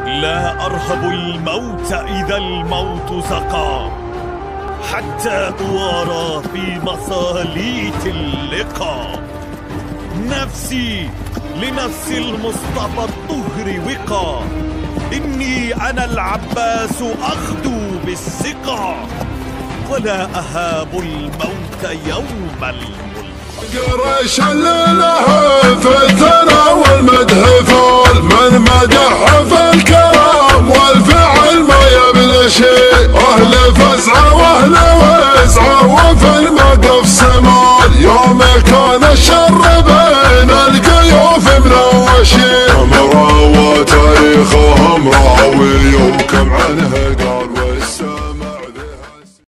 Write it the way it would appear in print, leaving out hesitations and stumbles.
لا أرهب الموت إذا الموت سقى، حتى أوارى في مصاليت اللقا. نفسي لنفس المصطفى الطهر وقى، إني أنا العباس أخدو بالسقى، ولا أهاب الموت يوم الملقى. قرش اللهفة